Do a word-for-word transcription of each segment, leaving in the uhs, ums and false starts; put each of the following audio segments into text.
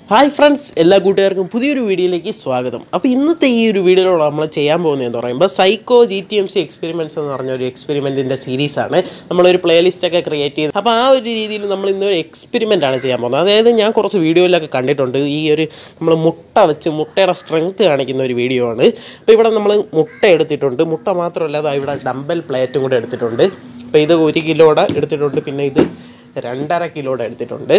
Hi friends, എല്ലാ കൂട്ടുകാർക്കും പുതിയൊരു വീഡിയോയിലേക്ക് സ്വാഗതം. അപ്പോൾ ഇന്നത്തെ ഈ ഒരു വീഡിയോയിലൂടെ നമ്മൾ ചെയ്യാൻ പോകുന്നത് എന്ന് പറയുമ്പോൾ psycho G T M C experiments എന്ന് പറഞ്ഞ ഒരു എക്സ്പെരിമെൻറ്റിൻ്റെ സീരീസാണ്. നമ്മളൊരു പ്ലേലിസ്റ്റൊക്കെ ക്രിയേറ്റ് ചെയ്ത് അപ്പോൾ ആ ഒരു രീതിയിൽ നമ്മൾ ഇന്നൊരു എക്സ്പെരിമെൻ്റ് ആണ് ചെയ്യാൻ പോകുന്നത്. അതായത് ഞാൻ കുറച്ച് വീഡിയോയിലൊക്കെ കണ്ടിട്ടുണ്ട് ഈ ഒരു നമ്മൾ മുട്ട വെച്ച് മുട്ടയുടെ സ്ട്രെങ്ത് കാണിക്കുന്ന ഒരു വീഡിയോ ആണ്. അപ്പോൾ ഇവിടെ നമ്മൾ മുട്ട എടുത്തിട്ടുണ്ട്. മുട്ട മാത്രമല്ല അത് ഇവിടെ ഡംബൽ പ്ലേറ്റും കൂടെ എടുത്തിട്ടുണ്ട്. അപ്പോൾ ഇത് ഒരു കിലോയുടെ എടുത്തിട്ടുണ്ട്, പിന്നെ ഇത് രണ്ടര കിലോയുടെ എടുത്തിട്ടുണ്ട്.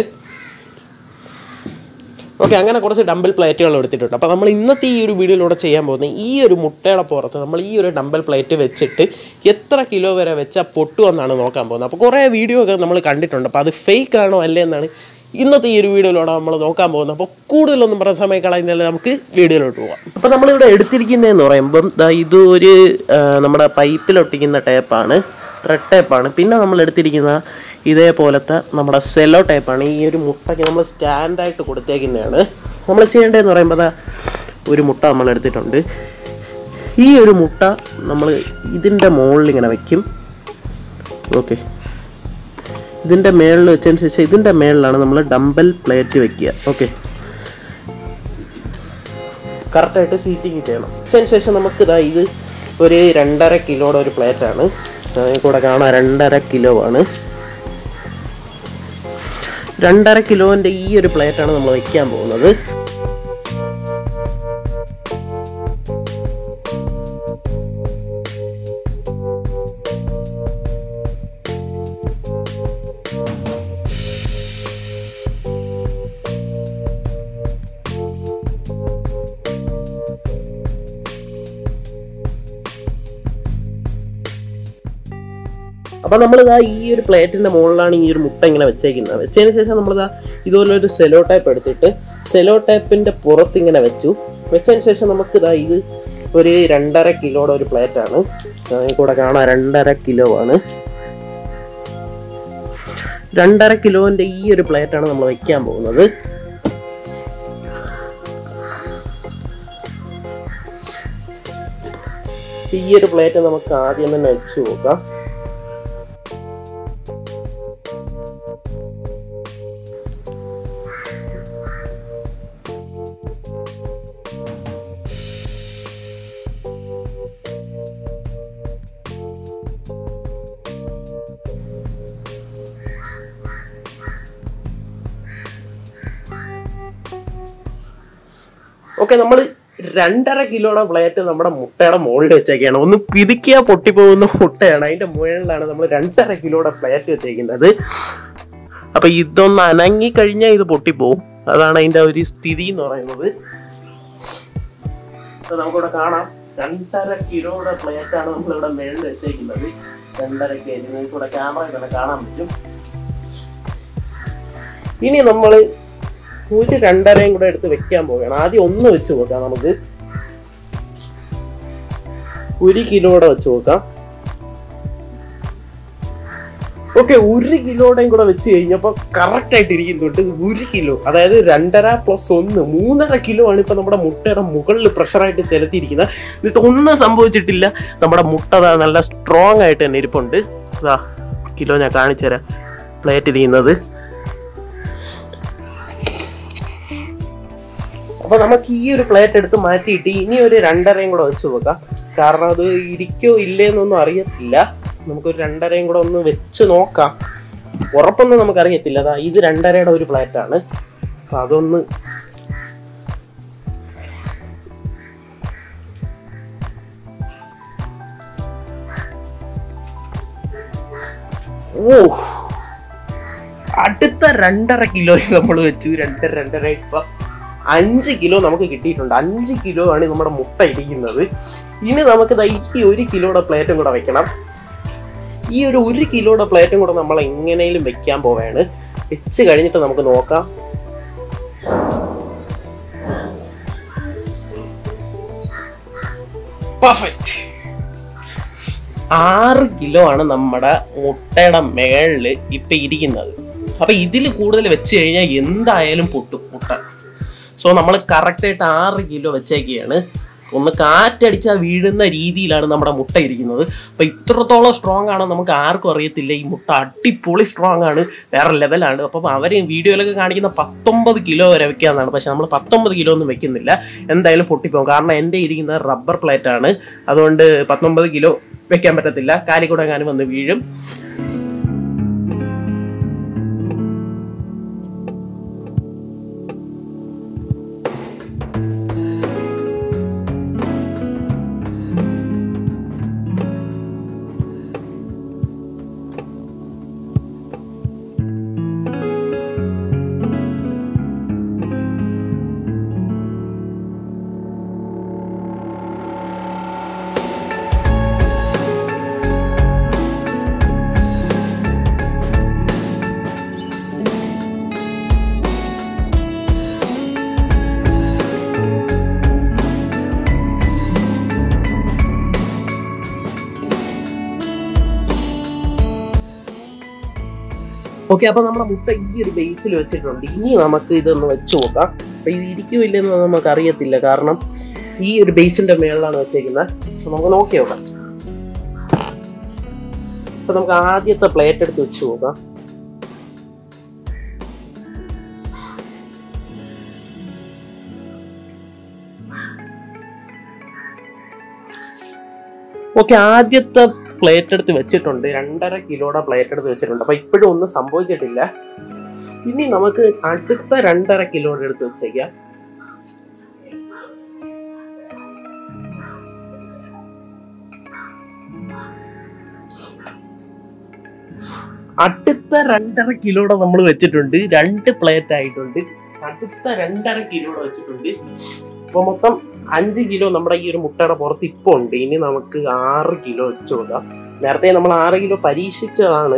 ഓക്കെ, അങ്ങനെ കുറച്ച് ഡംബൽ പ്ലേറ്റുകൾ എടുത്തിട്ടുണ്ട്. അപ്പോൾ നമ്മൾ ഇന്നത്തെ ഈ ഒരു വീഡിയോയിലൂടെ ചെയ്യാൻ പോകുന്നത് ഈ ഒരു മുട്ടയുടെ പുറത്ത് നമ്മൾ ഈ ഒരു ഡംബൽ പ്ലേറ്റ് വെച്ചിട്ട് എത്ര കിലോ വരെ വെച്ചാൽ പൊട്ടുമെന്നാണ് നോക്കാൻ പോകുന്നത്. അപ്പോൾ കുറേ വീഡിയോ ഒക്കെ നമ്മൾ കണ്ടിട്ടുണ്ട്. അപ്പോൾ അത് ഫേക്ക് ആണോ അല്ലേ എന്നാണ് ഇന്നത്തെ ഈ ഒരു വീഡിയോയിലൂടെ നമ്മൾ നോക്കാൻ പോകുന്നത്. അപ്പോൾ കൂടുതലൊന്നും പറഞ്ഞ സമയം കളയുന്നില്ല, നമുക്ക് വീഡിയോയിലോട്ട് പോകാം. അപ്പോൾ നമ്മളിവിടെ എടുത്തിരിക്കുന്നതെന്ന് പറയുമ്പം ഇതൊരു നമ്മുടെ പൈപ്പിലൊട്ടിക്കുന്ന ടേപ്പാണ്, ത്രെഡ് ടേപ്പാണ്. പിന്നെ നമ്മൾ എടുത്തിരിക്കുന്ന ഇതേപോലത്തെ നമ്മുടെ സെല്ലോ ടൈപ്പാണ്. ഈ ഒരു മുട്ടയ്ക്ക് നമ്മൾ സ്റ്റാൻഡായിട്ട് കൊടുത്തേക്കുന്നതാണ്. നമ്മൾ ചെയ്യേണ്ടതെന്ന് പറയുമ്പോൾ ഒരു മുട്ട നമ്മൾ എടുത്തിട്ടുണ്ട്. ഈ ഒരു മുട്ട നമ്മൾ ഇതിൻ്റെ മുകളിൽ ഇങ്ങനെ വയ്ക്കും. ഓക്കെ, ഇതിൻ്റെ മുകളിൽ വെച്ചതിന് ശേഷം ഇതിൻ്റെ മുകളിലാണ് നമ്മൾ ഡംബൽ പ്ലേറ്റ് വയ്ക്കുക. ഓക്കെ, കറക്റ്റായിട്ട് സീറ്റിങ് ചെയ്യണം. വെച്ചതിന് ശേഷം നമുക്ക് ഇതാ ഇത് ഒരു രണ്ടര കിലോയുടെ ഒരു പ്ലേറ്റാണ്. കൂടെ കാണാം, രണ്ടര കിലോ ആണ്. രണ്ടര കിലോൻ്റെ ഈ ഒരു പ്ലേറ്റാണ് നമ്മൾ വയ്ക്കാൻ പോകുന്നത്. അപ്പോൾ നമ്മളിതാ ഈ ഒരു പ്ലേറ്റിൻ്റെ മുകളിലാണ് ഈ ഒരു മുട്ട ഇങ്ങനെ വെച്ചേക്കുന്നത്. വെച്ചതിന് ശേഷം നമ്മളിതാ ഇതുപോലെ ഒരു സെലോ ടൈപ്പ് എടുത്തിട്ട് സെലോ ടൈപ്പിൻ്റെ പുറത്ത് ഇങ്ങനെ വെച്ചു. വെച്ചതിന് ശേഷം നമുക്കിതാ ഇത് ഒരു രണ്ടര കിലോയുടെ ഒരു പ്ലേറ്റാണ്. കൂടെ കാണാം, രണ്ടര കിലോ ആണ്. രണ്ടര കിലോൻ്റെ ഈ ഒരു പ്ലേറ്റാണ് നമ്മൾ വയ്ക്കാൻ പോകുന്നത്. ഈ ഒരു പ്ലേറ്റ് നമുക്ക് ആദ്യം തന്നെ വെച്ച് നോക്കാം. ഓക്കെ, നമ്മൾ രണ്ടര കിലോയുടെ പ്ലേറ്റ് നമ്മുടെ മുട്ടയുടെ മുകളിൽ വെച്ചേക്കാണ്. ഒന്ന് പിതുക്കിയാ പൊട്ടിപ്പോകുന്ന മുട്ടയാണ്, അതിൻ്റെ മുകളിലാണ് നമ്മൾ രണ്ടര കിലോയുടെ പ്ലേറ്റ് വെച്ചേക്കുന്നത്. അപ്പം ഇതൊന്ന് അനങ്ങി കഴിഞ്ഞാൽ ഇത് പൊട്ടിപ്പോവും. അതാണ് അതിൻ്റെ ഒരു സ്ഥിതി എന്ന് പറയുന്നത്. നമുക്കിവിടെ കാണാം, രണ്ടര കിലോയുടെ പ്ലേറ്റാണ് നമ്മളിവിടെ മുകളിൽ വെച്ചേക്കുന്നത്. രണ്ടര കെ ജി നമുക്കിവിടെ ക്യാമറയിൽ തന്നെ കാണാൻ പറ്റും. ഇനി നമ്മൾ ഒരു രണ്ടരയും കൂടെ എടുത്ത് വെക്കാൻ പോവുകയാണ്. ആദ്യം ഒന്ന് വെച്ച് നോക്കാം. നമുക്ക് ഒരു കിലോയുടെ വെച്ച് നോക്കാം. ഓക്കെ, ഒരു കിലോയുടെയും കൂടെ വെച്ച് കഴിഞ്ഞപ്പോൾ കറക്റ്റ് ആയിട്ട് ഇരിക്കുന്നുണ്ട്. ഒരു കിലോ, അതായത് രണ്ടര പ്ലസ് ഒന്ന് മൂന്നര കിലോ ആണ് ഇപ്പൊ നമ്മുടെ മുട്ടയുടെ മുകളിൽ പ്രഷറായിട്ട് ചെലുത്തിയിരിക്കുന്നത്. എന്നിട്ട് ഒന്നും സംഭവിച്ചിട്ടില്ല. നമ്മുടെ മുട്ട നല്ല സ്ട്രോങ് ആയിട്ട് തന്നെ ഇരിപ്പുണ്ട്. അതാ കിലോ ഞാൻ കാണിച്ചു തരാം. പ്ലേറ്റ് ഇരിക്കുന്നത്. അപ്പോൾ നമുക്ക് ഈ ഒരു പ്ലേറ്റ് എടുത്ത് മാറ്റിയിട്ട് ഇനി ഒരു രണ്ടരയും കൂടെ വെച്ച് നോക്കാം. കാരണം അത് ഇരിക്കോ ഇല്ലേന്നൊന്നും അറിയത്തില്ല. നമുക്കൊരു രണ്ടരയും കൂടെ ഒന്ന് വെച്ച് നോക്കാം. ഉറപ്പൊന്നും നമുക്കറിയത്തില്ല. അതാ ഇത് രണ്ടരയുടെ ഒരു പ്ലേറ്റാണ്. അപ്പം അതൊന്ന് ഓ അടുത്ത രണ്ടര കിലോ നമ്മൾ വെച്ചു. രണ്ടര രണ്ടര ഇപ്പം അഞ്ച് കിലോ നമുക്ക് കിട്ടിയിട്ടുണ്ട്. അഞ്ച് കിലോ ആണ് നമ്മുടെ മുട്ട ഇരിക്കുന്നത്. ഇനി നമുക്ക് ഈ ഒരു കിലോയുടെ പ്ലേറ്റും കൂടെ വെക്കണം. ഈ ഒരു ഒരു കിലോയുടെ പ്ലേറ്റും കൂടെ നമ്മൾ എങ്ങനെയും വെക്കാൻ പോവുകയാണ്. വെച്ച് കഴിഞ്ഞിട്ട് നമുക്ക് നോക്കാം. പെർഫെക്റ്റ്. ആറ് കിലോ ആണ് നമ്മുടെ മുട്ടയുടെ മേളിൽ ഇപ്പം ഇരിക്കുന്നത്. അപ്പം ഇതിൽ കൂടുതൽ വെച്ച് കഴിഞ്ഞാൽ എന്തായാലും പൊട്ടും മുട്ട. സോ നമ്മൾ കറക്റ്റായിട്ട് ആറ് കിലോ വെച്ചേക്കുകയാണ്. ഒന്ന് കാറ്റടിച്ചാൽ വീഴുന്ന രീതിയിലാണ് നമ്മുടെ മുട്ട ഇരിക്കുന്നത്. അപ്പോൾ ഇത്രത്തോളം സ്ട്രോങ് ആണ് നമുക്ക് ആർക്കും അറിയത്തില്ല. ഈ മുട്ട അടിപൊളി സ്ട്രോങ് ആണ്, വേറെ ലെവലാണ്. അപ്പം അവർ വീഡിയോയിലൊക്കെ കാണിക്കുന്ന പത്തൊമ്പത് കിലോ വരെ വെക്കാമെന്നാണ്. പക്ഷെ നമ്മൾ പത്തൊമ്പത് കിലോ ഒന്നും വെക്കുന്നില്ല, എന്തായാലും പൊട്ടിപ്പോകും. കാരണം എൻ്റെ ഇരിക്കുന്നത് റബ്ബർ പ്ലേറ്റ് ആണ്, അതുകൊണ്ട് പത്തൊമ്പത് കിലോ വെക്കാൻ പറ്റത്തില്ല, കാലിക്കൂടെ എങ്ങാനും വന്ന് വീഴും. ഓക്കെ, അപ്പോൾ നമ്മുടെ മുട്ട ഈ ഒരു ബേസിൽ വെച്ചിട്ടുണ്ട്. ഇനി നമുക്ക് ഇതൊന്ന് വെച്ച് നോക്കാം. അപ്പോൾ ഇത് ഇരിക്കുമില്ലെന്ന് നമുക്ക് അറിയത്തില്ല, കാരണം ഈ ഒരു ബേസിൻ്റെ മേളിലാണ് വെച്ചേക്കുന്നത്. സോ നമുക്ക് നോക്കി നോക്കാം. അപ്പോൾ നമുക്ക് ആദ്യത്തെ പ്ലേറ്റ് എടുത്ത് വെച്ച് നോക്കാം. ഓക്കെ, ആദ്യത്തെ പ്ലേറ്റ് എടുത്ത് വെച്ചിട്ടുണ്ട്. രണ്ടര കിലോയുടെ പ്ലേറ്റ് എടുത്ത് വെച്ചിട്ടുണ്ട്. അപ്പോൾ ഇപ്പോഴും ഒന്നും സംഭവിച്ചിട്ടില്ല. ഇനി നമുക്ക് അടുത്ത രണ്ടര കിലോയുടെ എടുത്ത് വെച്ചേക്കാം. അടുത്ത രണ്ടര കിലോയുടെ നമ്മൾ വെച്ചിട്ടുണ്ട്. രണ്ട് പ്ലേറ്റ് ആയിട്ടുണ്ട്. അടുത്ത രണ്ടര കിലോയുടെ വെച്ചിട്ടുണ്ട്. അപ്പോൾ മൊത്തം അഞ്ച് കിലോ നമ്മുടെ ഈ ഒരു മുട്ടയുടെ പുറത്ത് ഇപ്പോൾ ഉണ്ട്. ഇനി നമുക്ക് ആറ് കിലോ വെച്ച് കൊടുക്കാം. നേരത്തെ നമ്മൾ ആറ് കിലോ പരീക്ഷിച്ചതാണ്.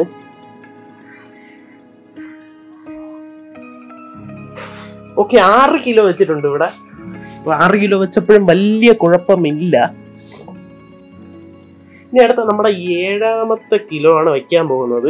ഓക്കെ, ആറ് കിലോ വെച്ചിട്ടുണ്ട് ഇവിടെ. ആറ് കിലോ വെച്ചപ്പോഴും വലിയ കുഴപ്പമില്ല. ഇനി അടുത്ത നമ്മുടെ ഏഴാമത്തെ കിലോ ആണ് വയ്ക്കാൻ പോകുന്നത്.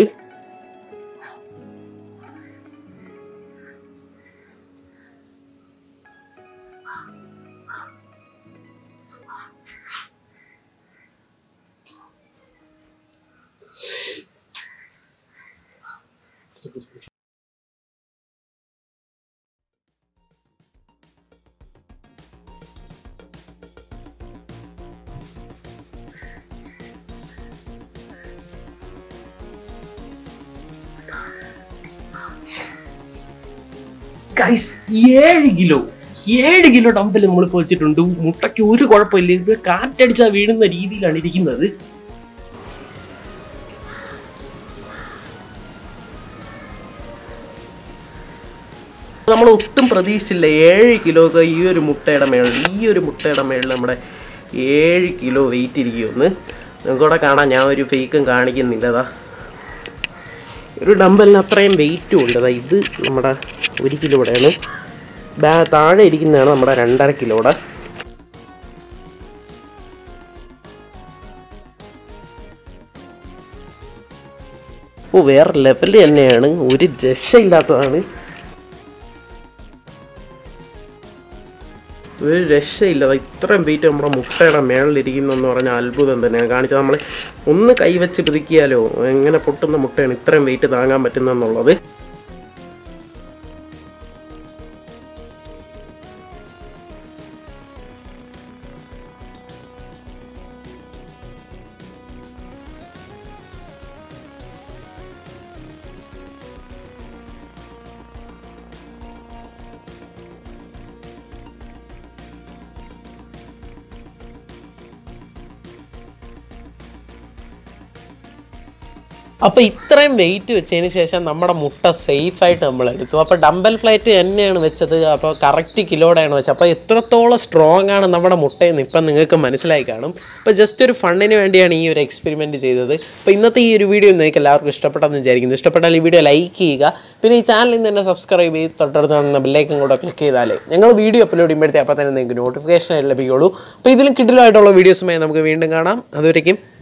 ഗൈസ്, ഏഴ് കിലോ ഏഴ് കിലോ ഡംബൽ നമ്മൾ വെച്ചിട്ടുണ്ട്. മുട്ടയ്ക്ക് ഒരു കുഴപ്പമില്ല. ഇത് കാറ്റടിച്ചാൽ വീഴുന്ന രീതിയിലാണ് ഇരിക്കുന്നത്. നമ്മൾ ഒട്ടും പ്രതീക്ഷിച്ചില്ല ഏഴ് കിലോക്ക് ഈ ഒരു മുട്ടയുടെ മേളിൽ ഈ ഒരു മുട്ടയുടെ മേളിൽ നമ്മുടെ ഏഴ് കിലോ വെയിറ്റ് ഇരിക്കുമെന്ന്. നിങ്ങൾക്കിവിടെ കാണാം, ഞാൻ ഒരു ഫേക്കും കാണിക്കുന്നില്ലതാ. ഒരു ഡംബലിന് അത്രയും വെയിറ്റും ഉണ്ട്. അതാ ഇത് നമ്മുടെ ഒരു കിലോയുടെയാണ്. ബാ താഴെ ഇരിക്കുന്നതാണ് നമ്മുടെ രണ്ടര കിലോയുടെ. ഓ, വേറെ ലെവൽ തന്നെയാണ്, ഒരു രക്ഷയില്ലാത്തതാണ്. ഒരു രക്ഷയില്ല. ഇത്രയും വെയിറ്റ് നമ്മുടെ മുട്ടയുടെ മേളിലിരിക്കുന്നതെന്ന് പറഞ്ഞാൽ അത്ഭുതം തന്നെയാണ്. കാണിച്ചാൽ നമ്മൾ ഒന്ന് കൈവച്ച് പിതുക്കിയാലോ എങ്ങനെ പൊട്ടുന്ന മുട്ടയാണ് ഇത്രയും വെയിറ്റ് താങ്ങാൻ പറ്റുന്നതെന്നുള്ളത്. അപ്പോൾ ഇത്രയും വെയിറ്റ് വെച്ചതിന് ശേഷം നമ്മുടെ മുട്ട സേഫായിട്ട് നമ്മൾ എടുത്തു. അപ്പോൾ ഡംബൽ പ്ലേറ്റ് തന്നെയാണ് വെച്ചത്. അപ്പോൾ കറക്റ്റ് കിലോടെയാണ് വെച്ചത്. അപ്പോൾ എത്രത്തോളം സ്ട്രോങ് ആണ് നമ്മുടെ മുട്ടയെന്ന് ഇപ്പം നിങ്ങൾക്ക് മനസ്സിലായി കാണും. അപ്പോൾ ജസ്റ്റ് ഒരു ഫണ്ണിന് വേണ്ടിയാണ് ഈ ഒരു എക്സ്പെരിമെൻറ്റ് ചെയ്തത്. അപ്പോൾ ഇന്നത്തെ ഈ ഒരു വീഡിയോ നിങ്ങൾക്ക് എല്ലാവർക്കും ഇഷ്ടപ്പെട്ടെന്ന് വിചാരിക്കുന്നു. ഇഷ്ടപ്പെട്ടാൽ ഈ വീഡിയോ ലൈക്ക് ചെയ്യുക. പിന്നെ ഈ ചാനലിൽ നിന്ന് തന്നെ സബ്സ്ക്രൈബ് ചെയ്ത് തൊട്ടടുത്ത് കാണുന്ന ബെല്ലൈക്കൻ കൂടെ ക്ലിക്ക് ചെയ്താലേ ഞങ്ങൾ വീഡിയോ അപ്ലോഡ് ചെയ്യുമ്പോഴത്തേ അപ്പോൾ തന്നെ നിങ്ങൾക്ക് നോട്ടിഫിക്കേഷൻ ലഭിക്കുള്ളൂ. അപ്പോൾ ഇതിലും കിടിലമായിട്ടുള്ള വീഡിയോസുമായി നമുക്ക് വീണ്ടും കാണാം. അതുവരേക്കും